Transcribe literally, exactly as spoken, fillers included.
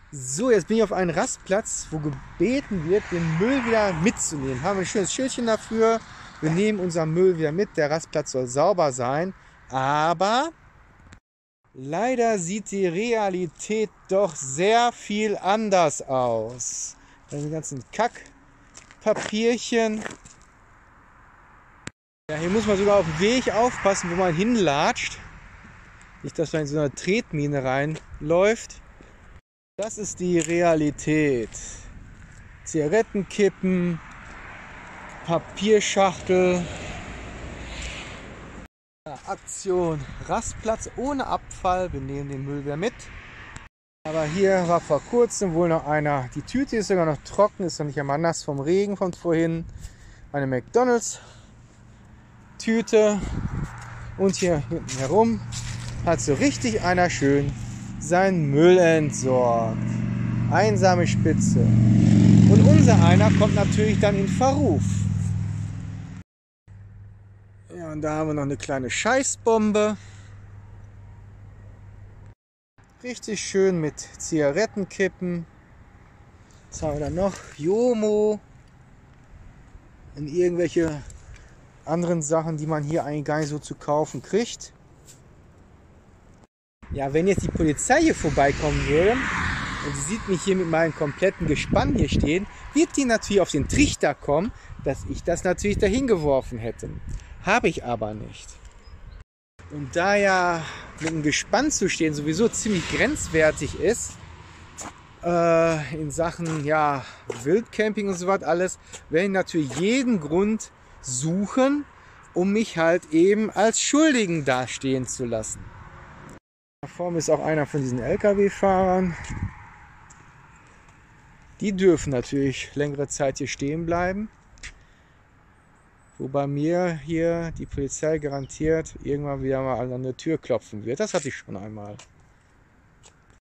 So, jetzt bin ich auf einem Rastplatz, wo gebeten wird, den Müll wieder mitzunehmen. Haben wir ein schönes Schildchen dafür. Wir nehmen unseren Müll wieder mit. Der Rastplatz soll sauber sein. Aber leider sieht die Realität doch sehr viel anders aus. Da sind die ganzen Kackpapierchen. Ja, hier muss man sogar auf dem Weg aufpassen, wo man hinlatscht. Nicht, dass man in so eine Tretmine reinläuft. Das ist die Realität. Zigarettenkippen, Papierschachtel. Ja, Aktion Rastplatz ohne Abfall. Wir nehmen den Müll wieder mit. Aber hier war vor kurzem wohl noch einer. Die Tüte ist sogar noch trocken, ist noch nicht einmal nass vom Regen von vorhin. Eine McDonald's Tüte. Und hier hinten herum hat so richtig einer schön seinen Müll entsorgt. Einsame Spitze. Und unser einer kommt natürlich dann in Verruf. Ja, und da haben wir noch eine kleine Scheißbombe. Richtig schön mit Zigarettenkippen. Was haben wir da noch? Jomo. Und irgendwelche anderen Sachen, die man hier eigentlich gar nicht so zu kaufen kriegt. Ja, wenn jetzt die Polizei hier vorbeikommen würde und sie sieht mich hier mit meinem kompletten Gespann hier stehen, wird die natürlich auf den Trichter kommen, dass ich das natürlich dahin geworfen hätte. Habe ich aber nicht. Und da ja mit dem Gespann zu stehen sowieso ziemlich grenzwertig ist, äh, in Sachen ja, Wildcamping und so was alles, werde ich natürlich jeden Grund suchen, um mich halt eben als Schuldigen dastehen zu lassen. Da vorne ist auch einer von diesen L K W-Fahrern. Die dürfen natürlich längere Zeit hier stehen bleiben. Wo bei mir hier die Polizei garantiert irgendwann wieder mal an der Tür klopfen wird. Das hatte ich schon einmal.